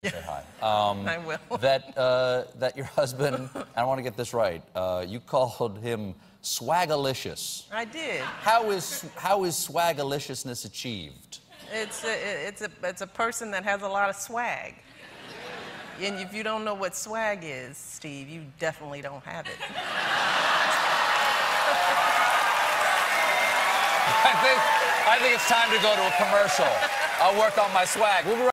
Say hi. I will. That your husband, I want to get this right, you called him swagalicious. I did. How is swagaliciousness achieved? It's a person that has a lot of swag. And if you don't know what swag is, Steve, you definitely don't have it. I think it's time to go to a commercial. I'll work on my swag. We'll be right